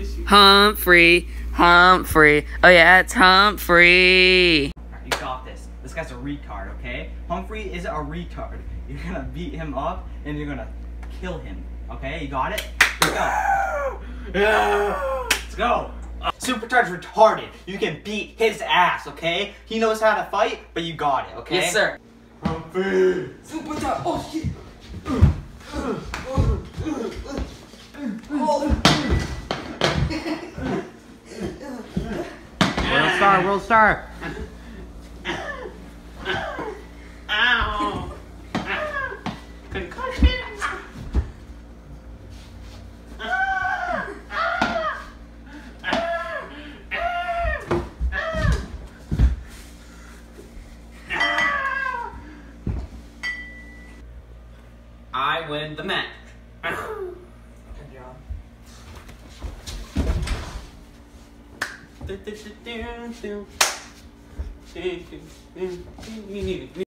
Humphrey, Humphrey. Oh yeah, it's Humphrey. You got this. This guy's a retard, okay? Humphrey is a retard. You're gonna beat him up and you're gonna kill him, okay? You got it? Let's go. Let's go. Supertard's retarded. You can beat his ass, okay? He knows how to fight, but you got it, okay? Yes, sir. Humphrey. Supertard. Oh shit. World star. Ow. Concussion. I win the match. Good job.